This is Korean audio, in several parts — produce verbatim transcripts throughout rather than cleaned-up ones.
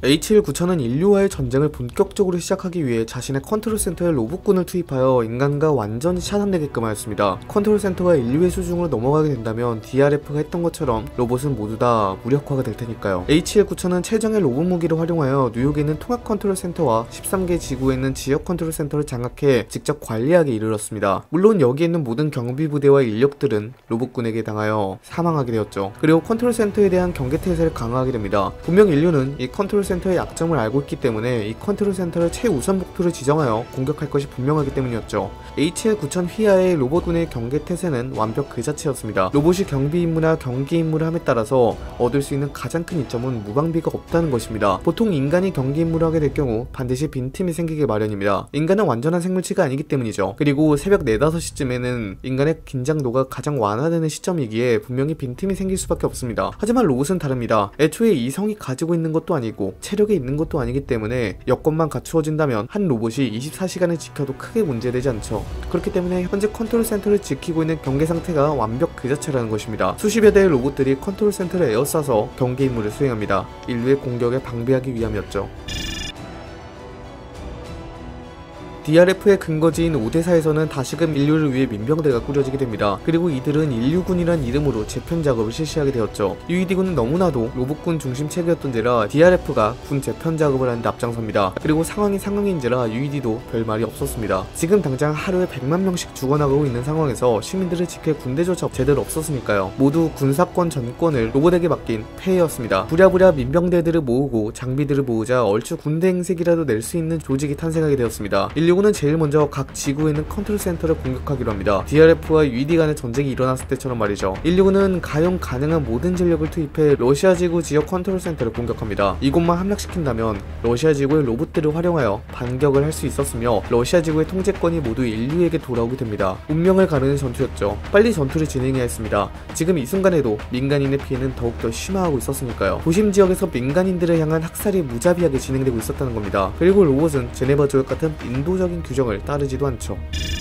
에이치 일 구천은 인류와의 전쟁을 본격적으로 시작하기 위해 자신의 컨트롤 센터에 로봇군을 투입하여 인간과 완전히 차단되게끔 하였습니다. 컨트롤 센터가 인류의 수중으로 넘어가게 된다면 디알에프가 했던 것처럼 로봇은 모두 다 무력화가 될 테니까요. 에이치 일 구천은 최정의 로봇 무기를 활용하여 뉴욕에 있는 통합 컨트롤 센터와 십삼 개 지구에 있는 지역 컨트롤 센터를 장악해 직접 관리하게 이르렀습니다. 물론 여기에 있는 모든 경비 부대와 인력들은 로봇군에게 당하여 사망하게 되었죠. 그리고 컨트롤 센터에 대한 경계태세를 강화하게 됩니다. 분명 인류는 이 컨트롤 센터의 약점을 알고 있기 때문에 이 컨트롤 센터를 최우선 목표로 지정하여 공격할 것이 분명하기 때문이었죠. 에이치 일 구천 휘하의 로봇군의 경계태세는 완벽 그 자체였습니다. 로봇이 경비 임무나 경계 임무를 함에 따라서 얻을 수 있는 가장 큰 이점은 무방비가 없다는 것입니다. 보통 인간이 경계 임무를 하게 될 경우 반드시 빈틈이 생기기 마련입니다. 인간은 완전한 생물체가 아니기 때문이죠. 그리고 새벽 네, 다섯 시쯤에는 인간의 긴장도가 가장 완화되는 시점이기에 분명히 빈틈이 생길 수밖에 없습니다. 하지만 로봇은 다릅니다. 애초에 이성이 가지고 있는 것도 아니고 체력이 있는 것도 아니기 때문에 여건만 갖추어진다면 한 로봇이 이십사 시간을 지켜도 크게 문제되지 않죠. 그렇기 때문에 현재 컨트롤 센터를 지키고 있는 경계 상태가 완벽 그 자체라는 것입니다. 수십여 대의 로봇들이 컨트롤 센터를 에워싸서 경계 임무를 수행합니다. 인류의 공격에 방비하기 위함이었죠. 디알에프의 근거지인 오데사에서는 다시금 인류를 위해 민병대가 꾸려지게 됩니다. 그리고 이들은 인류군이란 이름으로 재편 작업을 실시하게 되었죠. 유이디군은 너무나도 로봇군 중심 체계였던지라 디알에프가 군 재편 작업을 하는데 앞장섭니다. 그리고 상황이 상황인지라 유이디도 별 말이 없었습니다. 지금 당장 하루에 백만 명씩 죽어나가고 있는 상황에서 시민들을 지킬 군대조차 제대로 없었으니까요. 모두 군사권 전권을 로봇에게 맡긴 폐해였습니다. 부랴부랴 민병대들을 모으고 장비들을 모으자 얼추 군대 행색이라도 낼 수 있는 조직이 탄생하게 되었습니다. 인류군은 제일 먼저 각 지구에 있는 컨트롤 센터를 공격하기로 합니다. 디알에프와 유이디 간의 전쟁이 일어났을 때처럼 말이죠. 인류군은 가용 가능한 모든 전력을 투입해 러시아 지구 지역 컨트롤 센터를 공격합니다. 이곳만 함락시킨다면 러시아 지구의 로봇들을 활용하여 반격을 할 수 있었으며 러시아 지구의 통제권이 모두 인류에게 돌아오게 됩니다. 운명을 가르는 전투였죠. 빨리 전투를 진행해야 했습니다. 지금 이 순간에도 민간인의 피해는 더욱더 심화하고 있었으니까요. 도심 지역에서 민간인들을 향한 학살이 무자비하게 진행되고 있었다는 겁니다. 그리고 로봇은 제네바 조약 같은 인도적 규정을 따르지도 않죠.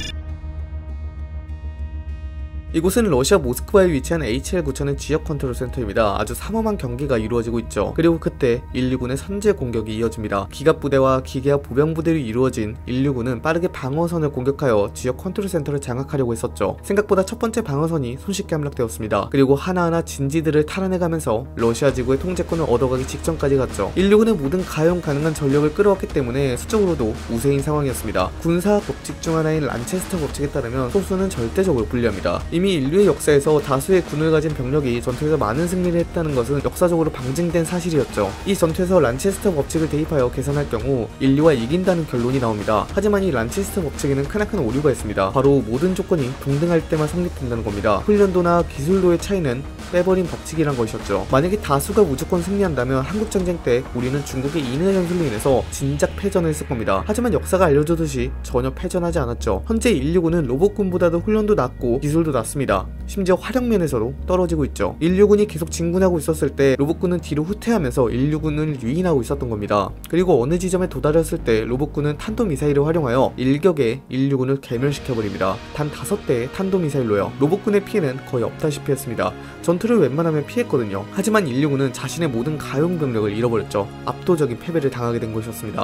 이곳은 러시아 모스크바에 위치한 에이치 일 구천의 지역 컨트롤 센터입니다. 아주 삼엄한 경기가 이루어지고 있죠. 그리고 그때 인류군의 선제 공격이 이어집니다. 기갑부대와 기계화 보병부대로 이루어진 인류군은 빠르게 방어선을 공격하여 지역 컨트롤 센터를 장악하려고 했었죠. 생각보다 첫 번째 방어선이 손쉽게 함락되었습니다. 그리고 하나하나 진지들을 탈환해가면서 러시아 지구의 통제권을 얻어가기 직전까지 갔죠. 인류군의 모든 가용 가능한 전력을 끌어왔기 때문에 수적으로도 우세인 상황이었습니다. 군사 법칙 중 하나인 란체스터 법칙에 따르면 소수는 절대적으로 불리합니다. 이미 인류의 역사에서 다수의 군을 가진 병력이 전투에서 많은 승리를 했다는 것은 역사적으로 방증된 사실이었죠. 이 전투에서 란체스터 법칙을 대입하여 계산할 경우 인류가 이긴다는 결론이 나옵니다. 하지만 이 란체스터 법칙에는 크나큰 오류가 있습니다. 바로 모든 조건이 동등할 때만 성립된다는 겁니다. 훈련도나 기술도의 차이는 빼버린 법칙이란 것이었죠. 만약에 다수가 무조건 승리한다면 한국전쟁 때 우리는 중국의 인해 전술로 인해서 진작 패전을 했을 겁니다. 하지만 역사가 알려주듯이 전혀 패전하지 않았죠. 현재 인류군은 로봇군보다도 훈련도 낮고 기술도 낮습니다. 심지어 화력면에서도 떨어지고 있죠. 인류군이 계속 진군하고 있었을 때 로봇군은 뒤로 후퇴하면서 인류군을 유인하고 있었던 겁니다. 그리고 어느 지점에 도달했을 때 로봇군은 탄도미사일을 활용하여 일격에 인류군을 괴멸시켜버립니다. 단 다섯 대의 탄도미사일로요. 로봇군의 피해는 거의 없다시피 했습니다. 전투를 웬만하면 피했거든요. 하지만 인류군은 자신의 모든 가용 병력을 잃어버렸죠. 압도적인 패배를 당하게 된 것이었습니다.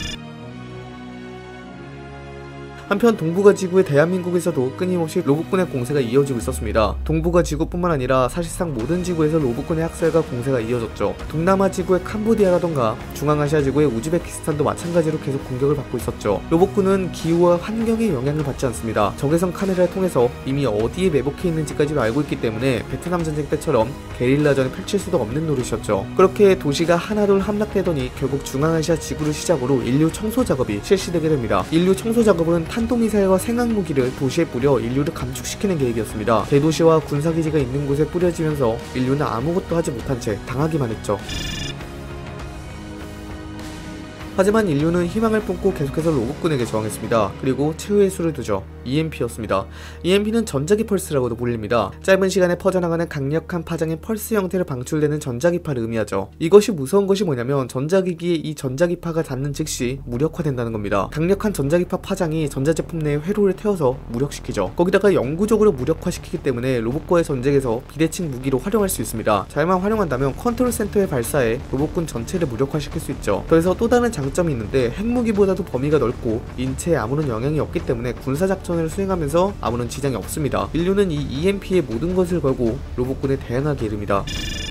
한편 동북아 지구의 대한민국에서도 끊임없이 로봇군의 공세가 이어지고 있었습니다. 동북아 지구뿐만 아니라 사실상 모든 지구에서 로봇군의 학살과 공세가 이어졌죠. 동남아 지구의 캄보디아라던가 중앙아시아 지구의 우즈베키스탄도 마찬가지로 계속 공격을 받고 있었죠. 로봇군은 기후와 환경의 영향을 받지 않습니다. 적외선 카메라를 통해서 이미 어디에 매복해 있는지까지도 알고 있기 때문에 베트남 전쟁 때처럼 게릴라전을 펼칠 수도 없는 노릇이었죠. 그렇게 도시가 하나둘 함락되더니 결국 중앙아시아 지구를 시작으로 인류 청소 작업이 실시되게 됩니다. 인류 청소 작업은 탄도미사일과 생학무기를 도시에 뿌려 인류를 감축시키는 계획이었습니다. 대도시와 군사기지가 있는 곳에 뿌려지면서 인류는 아무것도 하지 못한 채 당하기만 했죠. 하지만 인류는 희망을 품고 계속해서 로봇군에게 저항했습니다. 그리고 최후의 수를 두죠. 이엠피였습니다. 이엠피는 전자기 펄스라고도 불립니다. 짧은 시간에 퍼져나가는 강력한 파장의 펄스 형태로 방출되는 전자기파를 의미하죠. 이것이 무서운 것이 뭐냐면 전자기기에 이 전자기파가 닿는 즉시 무력화된다는 겁니다. 강력한 전자기파 파장이 전자제품 내에 회로를 태워서 무력시키죠. 거기다가 영구적으로 무력화시키기 때문에 로봇과의 전쟁에서 비대칭 무기로 활용할 수 있습니다. 잘만 활용한다면 컨트롤 센터의 발사에 로봇군 전체를 무력화시킬 수 있죠. 그래서 또 다른 장점이 있는데 핵무기보다도 범위가 넓고 인체에 아무런 영향이 없기 때문에 군사작전을 수행하면서 아무런 지장이 없습니다. 인류는 이 이엠피에 모든 것을 걸고 로봇군에 대항하게 이릅니다.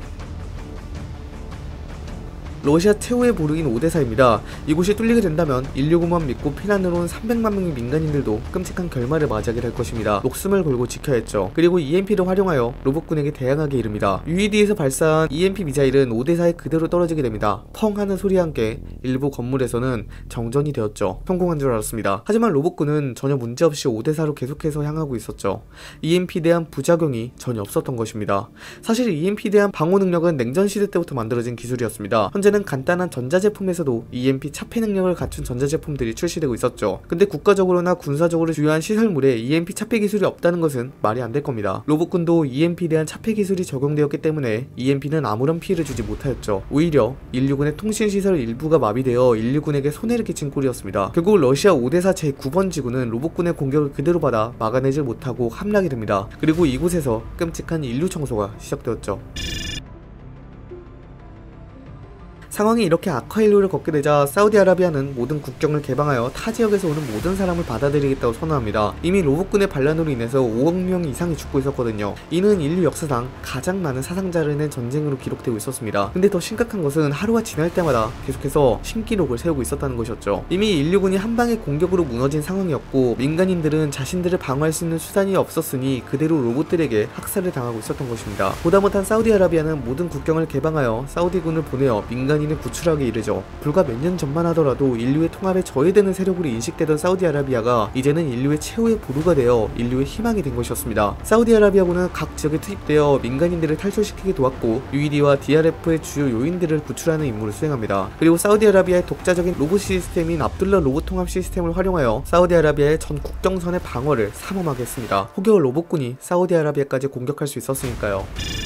러시아 최후의 보루인 오데사입니다. 이곳이 뚫리게 된다면 인류군만 믿고 피난으로 온 삼백만 명의 민간인들도 끔찍한 결말을 맞이하게 될 것입니다. 목숨을 걸고 지켜야 했죠. 그리고 이엠피를 활용하여 로봇군에게 대항하게 이릅니다. 유이디에서 발사한 이엠피 미사일은 오데사에 그대로 떨어지게 됩니다. 펑 하는 소리와 함께 일부 건물에서는 정전이 되었죠. 성공한 줄 알았습니다. 하지만 로봇군은 전혀 문제없이 오데사로 계속해서 향하고 있었죠. 이엠피에 대한 부작용이 전혀 없었던 것입니다. 사실 이엠피에 대한 방어 능력은 냉전 시대 때부터 만들어진 기술이었습니다. 현재는 간단한 전자제품에서도 이엠피 차폐 능력을 갖춘 전자제품들이 출시되고 있었죠. 근데 국가적으로나 군사적으로 주요한 시설물에 이엠피 차폐 기술이 없다는 것은 말이 안 될 겁니다. 로봇군도 이엠피에 대한 차폐 기술이 적용되었기 때문에 이엠피는 아무런 피해를 주지 못하였죠. 오히려 인류군의 통신시설 일부가 마비되어 인류군에게 손해를 끼친 꼴이었습니다. 결국 러시아 오데사 제구 번 지구는 로봇군의 공격을 그대로 받아 막아내질 못하고 함락이 됩니다. 그리고 이곳에서 끔찍한 인류 청소가 시작되었죠. 상황이 이렇게 악화의 일로를 걷게 되자 사우디아라비아는 모든 국경을 개방하여 타 지역에서 오는 모든 사람을 받아들이겠다고 선언합니다. 이미 로봇군의 반란으로 인해서 오억 명 이상이 죽고 있었거든요. 이는 인류 역사상 가장 많은 사상자를 낸 전쟁으로 기록되고 있었습니다. 근데 더 심각한 것은 하루가 지날 때마다 계속해서 신기록을 세우고 있었다는 것이었죠. 이미 인류군이 한방의 공격으로 무너진 상황이었고 민간인들은 자신들을 방어할 수 있는 수단이 없었으니 그대로 로봇들에게 학살을 당하고 있었던 것입니다. 보다 못한 사우디아라비아는 모든 국경을 개방하여 사우디군을 보내어 민간인 구출하게 이르죠. 불과 몇 년 전만 하더라도 인류의 통합에 저해되는 세력으로 인식되던 사우디아라비아가 이제는 인류의 최후의 보루가 되어 인류의 희망이 된 것이었습니다. 사우디아라비아군은 각 지역에 투입되어 민간인들을 탈출시키게 도왔고 유이디와 디알에프의 주요 요인들을 구출하는 임무를 수행합니다. 그리고 사우디아라비아의 독자적인 로봇 시스템인 압둘라 로봇 통합 시스템을 활용하여 사우디아라비아의 전 국경선의 방어를 삼엄하게 했습니다. 혹여 로봇군이 사우디아라비아까지 공격할 수 있었으니까요.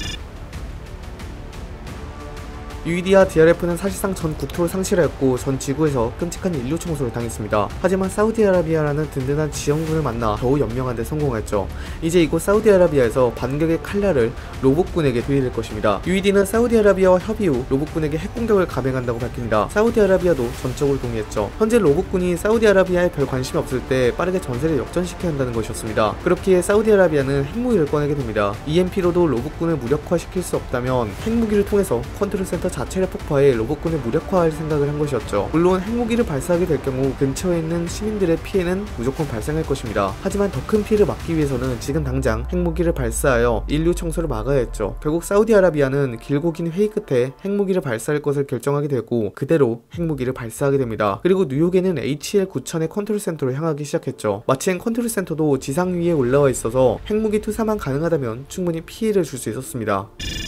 유이디와 디알에프는 사실상 전 국토를 상실하였고 전 지구에서 끔찍한 인류 청소를 당했습니다. 하지만 사우디아라비아라는 든든한 지원군을 만나 겨우 연명한 데 성공했죠. 이제 이곳 사우디아라비아에서 반격의 칼날을 로봇군에게 들이댈 것입니다. 유이디는 사우디아라비아와 협의 후 로봇군에게 핵공격을 감행한다고 밝힙니다. 사우디아라비아도 전적으로 동의했죠. 현재 로봇군이 사우디아라비아에 별 관심이 없을 때 빠르게 전세를 역전시켜야 한다는 것이었습니다. 그렇기에 사우디아라비아는 핵무기를 꺼내게 됩니다. 이엠피로도 로봇군을 무력화시킬 수 없다면 핵무기를 통해서 컨트롤 센터 자체를 폭파해 로봇군을 무력화할 생각을 한 것이었죠. 물론 핵무기를 발사하게 될 경우 근처에 있는 시민들의 피해는 무조건 발생할 것입니다. 하지만 더 큰 피해를 막기 위해서는 지금 당장 핵무기를 발사하여 인류 청소를 막아야 했죠. 결국 사우디아라비아는 길고 긴 회의 끝에 핵무기를 발사할 것을 결정하게 되고 그대로 핵무기를 발사하게 됩니다. 그리고 뉴욕에는 에이치엘 구천의 컨트롤 센터로 향하기 시작했죠. 마침 컨트롤 센터도 지상 위에 올라와 있어서 핵무기 투사만 가능하다면 충분히 피해를 줄 수 있었습니다.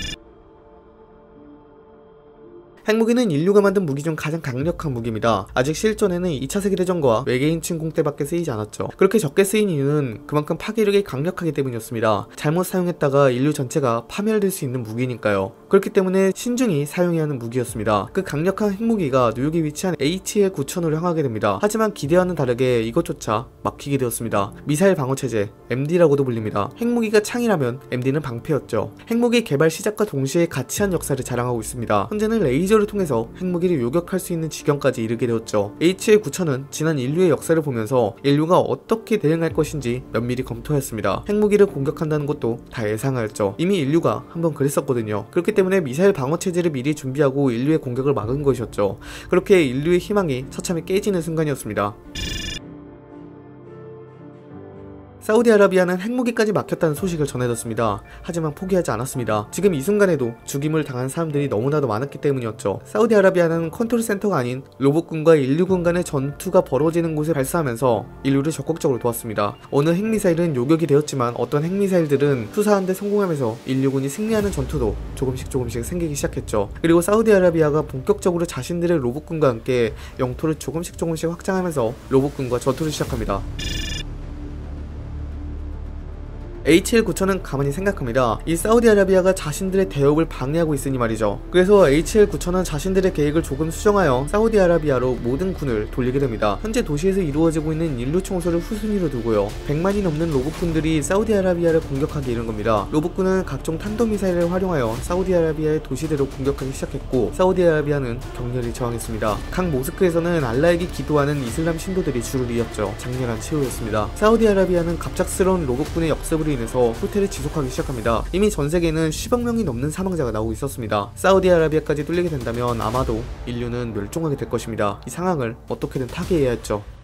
핵무기는 인류가 만든 무기 중 가장 강력한 무기입니다. 아직 실전에는 이 차 세계대전과 외계인 침공 때밖에 쓰이지 않았죠. 그렇게 적게 쓰인 이유는 그만큼 파괴력이 강력하기 때문이었습니다. 잘못 사용했다가 인류 전체가 파멸될 수 있는 무기니까요. 그렇기 때문에 신중히 사용해야 하는 무기였습니다. 그 강력한 핵무기가 뉴욕에 위치한 에이치엘 구천으로 향하게 됩니다. 하지만 기대와는 다르게 이것조차 막히게 되었습니다. 미사일 방어체제, 엠디라고도 불립니다. 핵무기가 창이라면 엠디는 방패였죠. 핵무기 개발 시작과 동시에 가치한 역사를 자랑하고 있습니다. 현재는 레이저 를 통해서 핵무기를 요격할 수 있는 지경까지 이르게 되었죠. 에이치엘 구천은 지난 인류의 역사를 보면서 인류가 어떻게 대응할 것인지 면밀히 검토했습니다. 핵무기를 공격한다는 것도 다 예상하였죠. 이미 인류가 한번 그랬었거든요. 그렇기 때문에 미사일 방어체제를 미리 준비하고 인류의 공격을 막은 것이었죠. 그렇게 인류의 희망이 처참히 깨지는 순간이었습니다. 사우디아라비아는 핵무기까지 막혔다는 소식을 전해졌습니다. 하지만 포기하지 않았습니다. 지금 이 순간에도 죽임을 당한 사람들이 너무나도 많았기 때문이었죠. 사우디아라비아는 컨트롤 센터가 아닌 로봇군과 인류군 간의 전투가 벌어지는 곳을 발사하면서 인류를 적극적으로 도왔습니다. 어느 핵미사일은 요격이 되었지만 어떤 핵미사일들은 투사하는데 성공하면서 인류군이 승리하는 전투도 조금씩 조금씩 생기기 시작했죠. 그리고 사우디아라비아가 본격적으로 자신들의 로봇군과 함께 영토를 조금씩 조금씩 확장하면서 로봇군과 전투를 시작합니다. 에이치엘 구천은 가만히 생각합니다. 이 사우디아라비아가 자신들의 대업을 방해하고 있으니 말이죠. 그래서 에이치엘 구천은 자신들의 계획을 조금 수정하여 사우디아라비아로 모든 군을 돌리게 됩니다. 현재 도시에서 이루어지고 있는 인류 청소를 후순위로 두고요. 백만이 넘는 로봇군들이 사우디아라비아를 공격하기 이른 겁니다. 로봇군은 각종 탄도미사일을 활용하여 사우디아라비아의 도시대로 공격하기 시작했고 사우디아라비아는 격렬히 저항했습니다. 각 모스크에서는 알라에게 기도하는 이슬람 신도들이 줄을 이었죠. 장렬한 치욕이었습니다. 사우디아라비아는 갑작스러운 로봇군의 역습으로 인해서 후퇴를 지속하기 시작합니다. 이미 전세계에는 십억 명이 넘는 사망자가 나오고 있었습니다. 사우디아라비아까지 뚫리게 된다면 아마도 인류는 멸종하게 될 것입니다. 이 상황을 어떻게든 타개해야 했죠.